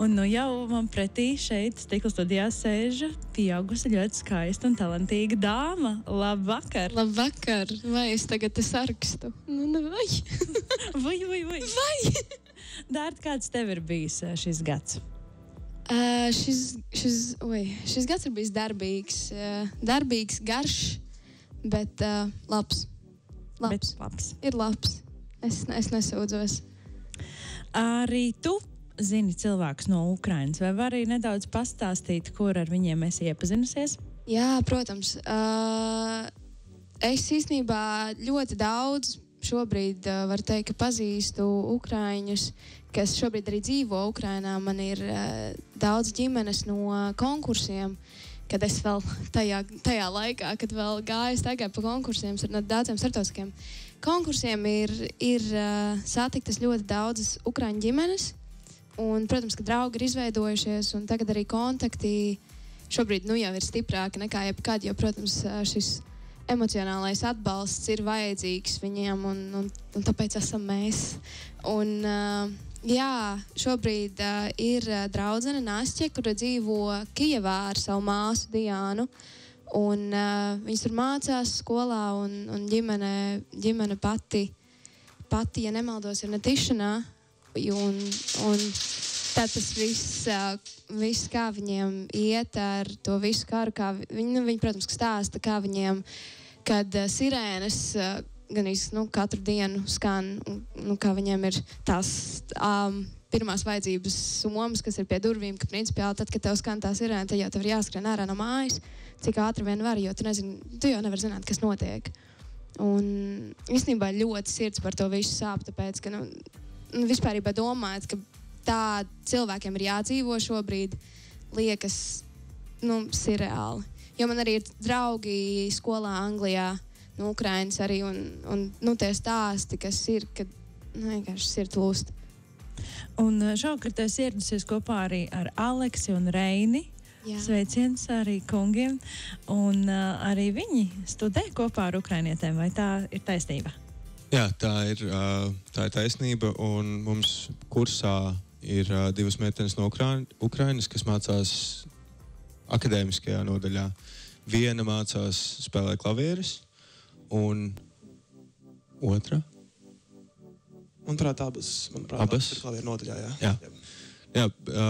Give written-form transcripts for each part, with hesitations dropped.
Un nu jau man pretī šeit Stikla studijā sēž pieaugusi ļoti skaista un talantīga dāma. Labvakar! Labvakar! Vai es tagad te sarakstu? Nu, vai? Vai! Dārta, kāds tev ir bijis šis gads? Šis gads ir bijis darbīgs. Darbīgs, garš, bet labs. Labs. Ir labs. Es nesūdzos. Arī tu zini cilvēkus no Ukrainas, vai vari nedaudz pastāstīt, kur ar viņiem esi iepazinusies? Jā, protams. Es īstenībā ļoti daudz šobrīd varu teikt, ka pazīstu ukraiņus, kas šobrīd arī dzīvo Ukrainā. Man ir daudz ģimenes no konkursiem, kad es vēl tajā laikā, kad vēl gāju staigāju pa konkursiem, ar daudziem starptautiskiem konkursiem, ir satiktas ļoti daudzas ukraiņu ģimenes. Un, protams, ka draugi ir izveidojušies, un tagad arī kontakti šobrīd jau ir stiprāki nekā jebkad, jo, protams, šis emocionālais atbalsts ir vajadzīgs viņiem, un tāpēc esam mēs. Un, jā, šobrīd ir draudzene Nastja, kura dzīvo Kijevā ar savu māsu Diānu, un viņas tur mācās skolā, un ģimene pati, ja nemaldos, ir Netišanā. Un tad tas viss, kā viņiem iet ar to visu karu, kā viņi, protams, stāsta, kā viņiem, kad sirēnas gan katru dienu skan, kā viņiem ir tās pirmās vajadzības somas, kas ir pie durvīm, ka principiāli tad, kad tev skan tā sirēna, tad jau tev ir jāskrien ārā no mājas, cik ātri vien var, jo tu jau nevar zināt, kas notiek. Un īstenībā ļoti sirds par to visu sāp, tāpēc, ka, vispārībā domājot, ka tā cilvēkiem ir jādzīvo šobrīd, liekas, sirreāli. Jo man arī ir draugi skolā Anglijā, no Ukrainas arī, un tie stāsti, kas ir, kad vienkārši sirds lūst. Un šovakar tu esi ieradusies kopā arī ar Aleksi un Reini. Jā. Sveiciens arī kungiem. Un arī viņi studē kopā ar ukrainietēm, vai tā ir taisnība? Jā, tā ir taisnība, un mums kursā ir divas meitenes no Ukrainas, kas mācās akadēmiskajā nodaļā. Viena mācās spēlēt klavieres, un otra? Un turēt abas, manuprāt, abas? Ir klavieru nodaļā, jā. Jā,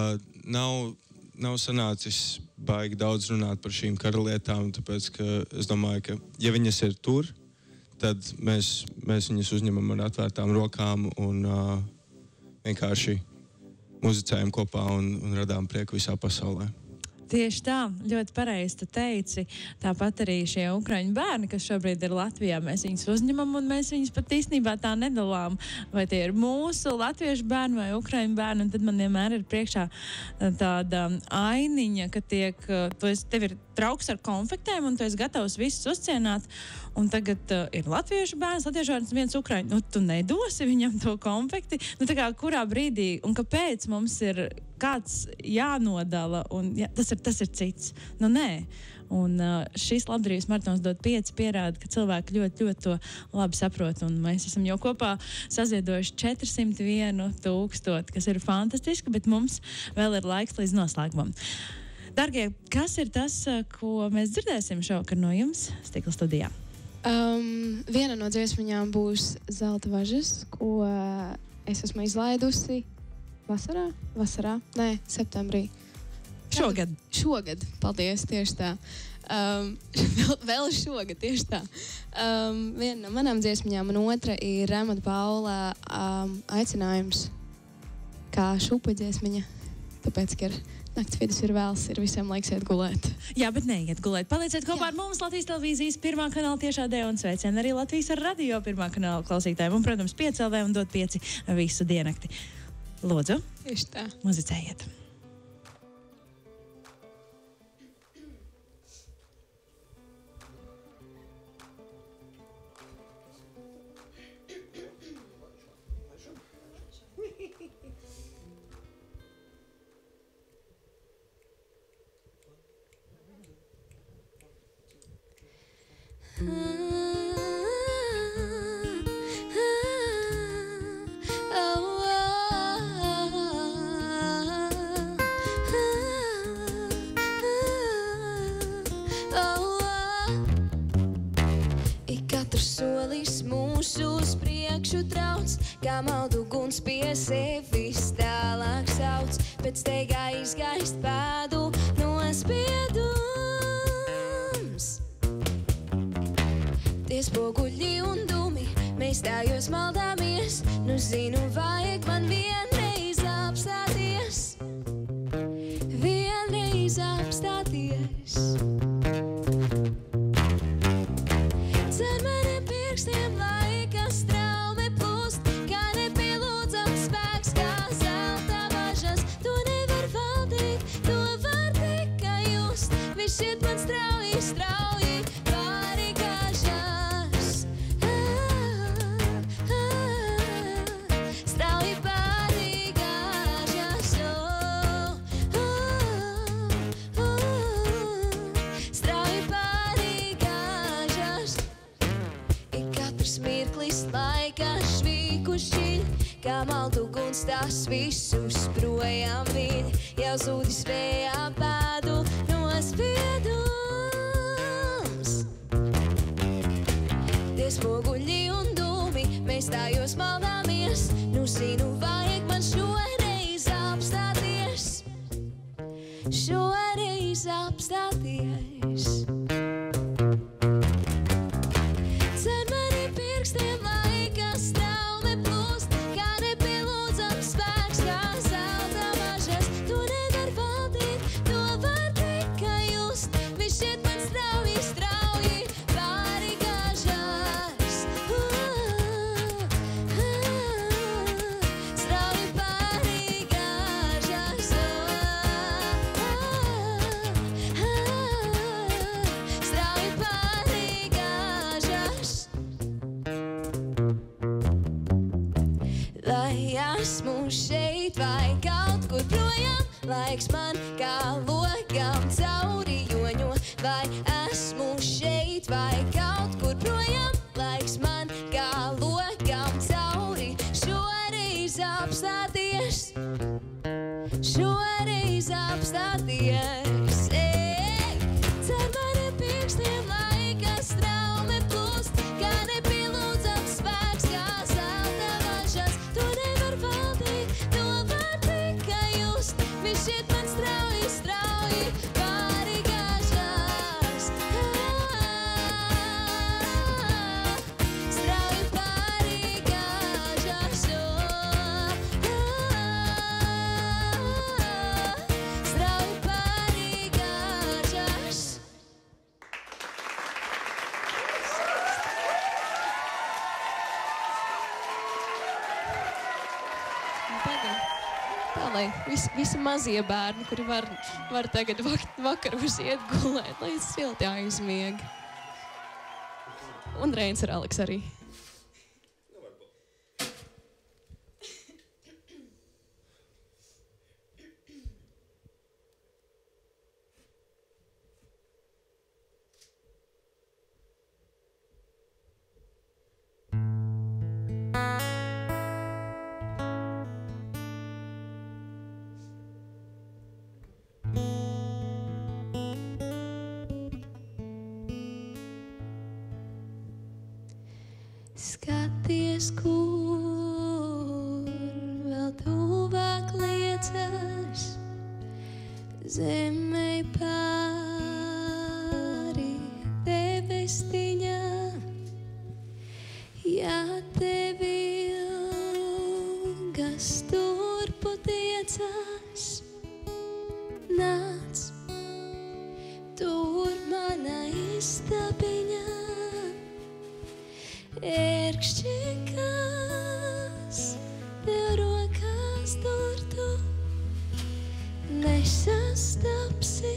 nav sanācis baigi daudz runāt par šīm karalietām, tāpēc, ka es domāju, ka ja viņas ir tur, tad mēs viņus uzņemam ar atvērtām rokām un vienkārši muzicējam kopā un radām prieku visā pasaulē. Tieši tā, ļoti pareizi tu teici. Tāpat arī šie ukraiņu bērni, kas šobrīd ir Latvijā, mēs viņus uzņemam un mēs viņus pat īstenībā tā nedalām. Vai tie ir mūsu latviešu bērni vai ukraiņu bērni, un tad man vienmēr ir priekšā tāda ainiņa, ka tev ir trauks ar konfektēm un tu esi gatavs visus uzcienāt, un tagad ir latviešu bērns, viens ukraiņu. Tu nedosi viņam to konfekti? Tā kā kurā brīdī un kāpēc mums ir kāds jānodala, un tas ir cits. Nē. Un šis labdarības maratons dod 5 pierāda, ka cilvēki ļoti, ļoti to labi saprot, un mēs esam jau kopā saziedojuši 401 000, kas ir fantastiski, bet mums vēl ir laiks līdz noslēgumam. Dargie, kas ir tas, ko mēs dzirdēsim šovakar no jums Stikla studijā? Viena no dziesmiņām būs Zelta važas, ko es esmu izlaidusi Vasarā? Nē, septembrī. Šogad, paldies, tieši tā. Vēl šogad, tieši tā. Viena no manām dziesmiņām, un otra ir Raimunda Paula aicinājums, kā šupa dziesmiņa, tāpēc, ka nakts vidus ir vēls, ir visiem laiks iet gulēt. Jā, bet neiet gulēt. Palieciet kopā ar mums Latvijas televīzijas 1. kanāla tiešādē un sveicienu arī Latvijas radio 1. kanāla klausītājiem un, protams, 5LV un dod 5 visu diennakti. Lūdzu, tieši tā. Muzicējiet. kā maldu guns pie sevis tālāk sauc, pēc steigā izgaist pēdu nospiedums. Tie spoguļi un dumi, mēs tājos maldāmies, nu zinu, vajag man vienreiz apstāties, vienreiz apstāties. Cer maniem pirkstiem laika straume plūst, kā nepielūdzams spēks, kā zelta važas. To nevar valdīt, to var tikai just, viss šiet man strauji, strauji pāri gāžas. Strauji pāri gāžas, strauji pāri gāžas. Ik katrs mirklis laika švīkušķiņ, kā maltu guns tās visus projām viļ, jau zūdis vējā pēdu nospiedums. Tie spoguļi un dūmi, mēs tājos maldāmies, nu zinu, vajag man šoreiz apstāties, šoreiz apstāties. Cer maniem pirkstiem laika straume plūst, kā nepielūdzams spēks, kā zelta važas. To nevar valdīt, to var tikai just, viss šiet man strauji, strauji pāri gāžas. Strauji pāri gāžas. Strauji pāri gāžas. Vai esmu šeit vai kaut kur projām, laiks man kā lokam cauri joņo. Vai esmu šeit vai kaut kur projām, laiks man kā lokam cauri. Šoreiz apstāties, šoreiz apstāties. Cer maniem pirkstiem laika straume plūst, kā nepielūdzams spēks, kā zelta važas. To nevar valdīt, to var tikai just, viss šiet man strauji, strauji pāri gāžas. Strauji pāri gāžas. Strauji pāri gāžas. Tā, lai visi mazie bērni, kuri var tagad vakaros iet gulēt, lai silti aizmieg. Un Reins ar Aleks arī. Skaties, kur vēl tuvāk liecas, zemei pāri debestiņā. Ja tev ilgas turpu tiecas, nāc tur mana istabiņā. Ērkšķi, kas tev rokās turtu, nesastapsi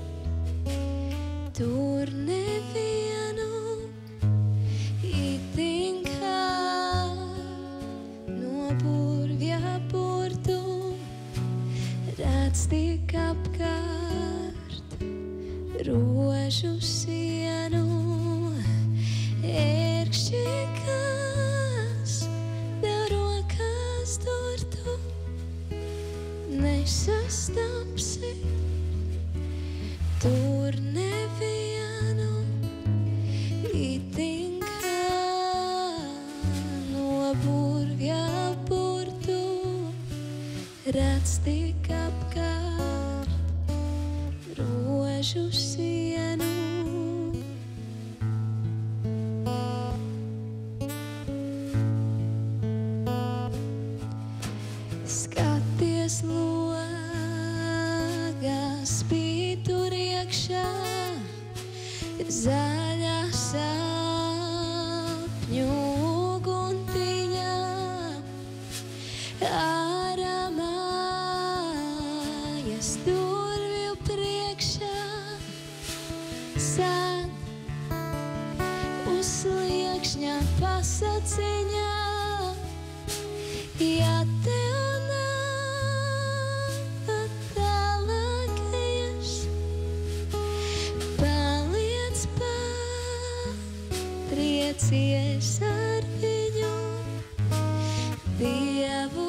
tur nevienu. Itin kā no burvja burtu, redz tik apkārt rožu sienu. Ērkšķi, kas tev rokās turtu, nesastapsi tur nevienu. Itin kā no burvja redz tik apkārt rožu sienu. Skaties logā, spīd tur iekšā, zaļā sapņu uguntiņā. Ārā mājas durvju priekšā, sēd uz sliekšņa pasaciņā. Ja tev nav tālākajās, paliec patriecies ar viņu. Dievu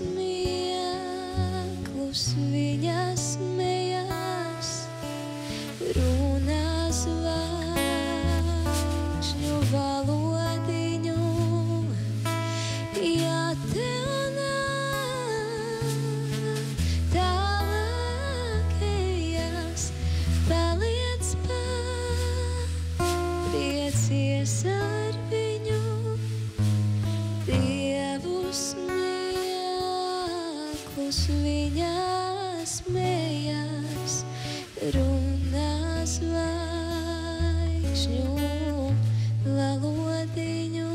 smieklus viņa smējās, runā zvaigžņu valodiņu. Ja tev nav tālākajās, paliec patriecies ar viņu. Dievu smieklus viņa smējās, runā zvaigžņu valodiņu.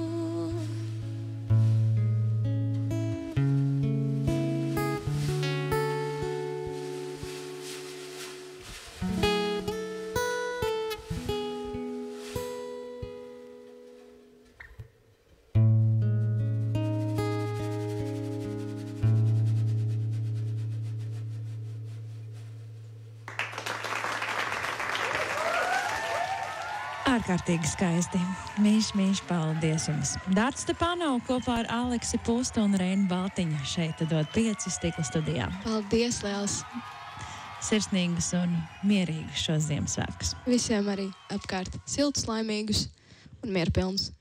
Ārkārtīgi skaisti. Mīļš, paldies jums. Dārts Stepanovs kopā ar Aleksi Pustu un Reinu Baltiņu šeit dod 5 stikla studijā. Paldies, liels! Sirsnīgus un mierīgus šos Ziemassvētkus. Visiem arī apkārt siltus, laimīgus un mierpilnus.